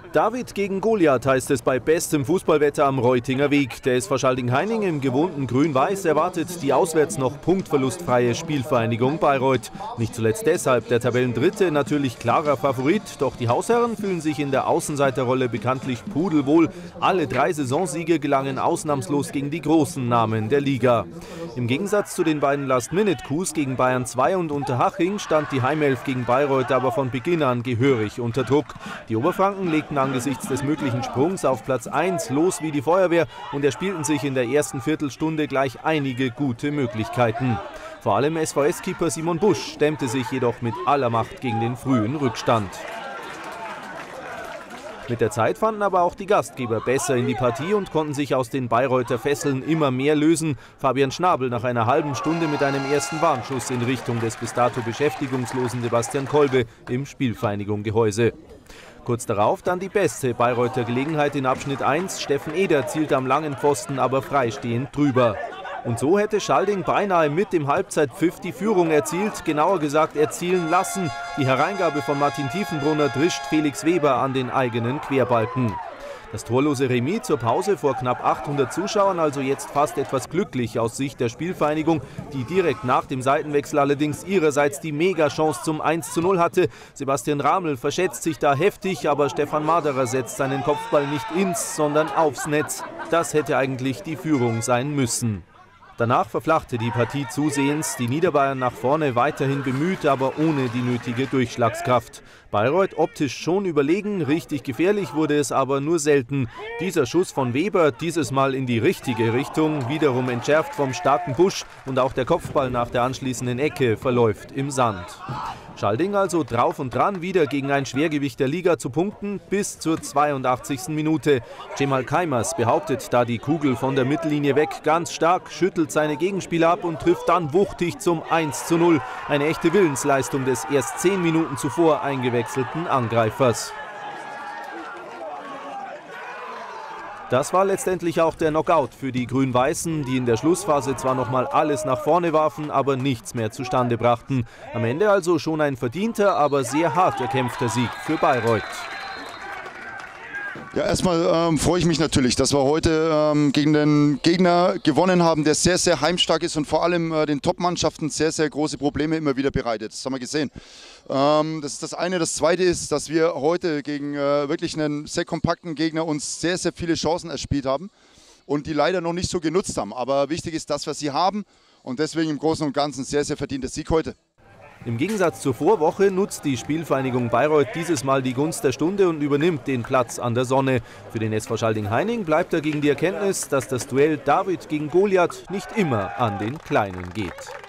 David gegen Goliath heißt es bei bestem Fußballwetter am Reutinger Weg. Der SV Schalding-Heining im gewohnten Grün-Weiß erwartet die auswärts noch punktverlustfreie Spielvereinigung Bayreuth. Nicht zuletzt deshalb der Tabellendritte natürlich klarer Favorit. Doch die Hausherren fühlen sich in der Außenseiterrolle bekanntlich pudelwohl. Alle 3 Saisonsiege gelangen ausnahmslos gegen die großen Namen der Liga. Im Gegensatz zu den beiden Last-Minute-Coups gegen Bayern 2 und Unterhaching stand die Heimelf gegen Bayreuth aber von Beginn an gehörig unter Druck. Die Oberfranken legten angesichts des möglichen Sprungs auf Platz 1 los wie die Feuerwehr und erspielten sich in der ersten Viertelstunde gleich einige gute Möglichkeiten. Vor allem SVS-Keeper Simon Busch stemmte sich jedoch mit aller Macht gegen den frühen Rückstand. Mit der Zeit fanden aber auch die Gastgeber besser in die Partie und konnten sich aus den Bayreuther Fesseln immer mehr lösen. Fabian Schnabel nach einer halben Stunde mit einem ersten Warnschuss in Richtung des bis dato beschäftigungslosen Sebastian Kolbe im Spielvereinigung-Gehäuse. Kurz darauf dann die beste Bayreuther Gelegenheit in Abschnitt 1. Steffen Eder zielte am langen Pfosten aber freistehend drüber. Und so hätte Schalding beinahe mit dem Halbzeitpfiff die Führung erzielt, genauer gesagt erzielen lassen. Die Hereingabe von Martin Tiefenbrunner drischt Felix Weber an den eigenen Querbalken. Das torlose Remis zur Pause vor knapp 800 Zuschauern also jetzt fast etwas glücklich aus Sicht der Spielvereinigung, die direkt nach dem Seitenwechsel allerdings ihrerseits die Mega-Chance zum 1:0 hatte. Sebastian Raml verschätzt sich da heftig, aber Stefan Maderer setzt seinen Kopfball nicht ins, sondern aufs Netz. Das hätte eigentlich die Führung sein müssen. Danach verflachte die Partie zusehends, die Niederbayern nach vorne weiterhin bemüht, aber ohne die nötige Durchschlagskraft. Bayreuth optisch schon überlegen, richtig gefährlich wurde es aber nur selten. Dieser Schuss von Weber, dieses Mal in die richtige Richtung, wiederum entschärft vom starken Busch und auch der Kopfball nach der anschließenden Ecke verläuft im Sand. Schalding also drauf und dran, wieder gegen ein Schwergewicht der Liga zu punkten, bis zur 82. Minute. Cemal Kaimers behauptet da die Kugel von der Mittellinie weg ganz stark, schüttelt seine Gegenspieler ab und trifft dann wuchtig zum 1:0. Eine echte Willensleistung des erst 10 Minuten zuvor eingewechselten Angreifers. Das war letztendlich auch der Knockout für die Grün-Weißen, die in der Schlussphase zwar nochmal alles nach vorne warfen, aber nichts mehr zustande brachten. Am Ende also schon ein verdienter, aber sehr hart erkämpfter Sieg für Bayreuth. Ja, erstmal freue ich mich natürlich, dass wir heute gegen den Gegner gewonnen haben, der sehr, sehr heimstark ist und vor allem den Top-Mannschaften sehr, sehr große Probleme immer wieder bereitet. Das haben wir gesehen. Das ist das eine. Das zweite ist, dass wir heute gegen wirklich einen sehr kompakten Gegner uns sehr, sehr viele Chancen erspielt haben und die leider noch nicht so genutzt haben. Aber wichtig ist, dass wir sie haben und deswegen im Großen und Ganzen sehr, sehr verdienter Sieg heute. Im Gegensatz zur Vorwoche nutzt die Spielvereinigung Bayreuth dieses Mal die Gunst der Stunde und übernimmt den Platz an der Sonne. Für den SV Schalding-Heining bleibt dagegen die Erkenntnis, dass das Duell David gegen Goliath nicht immer an den Kleinen geht.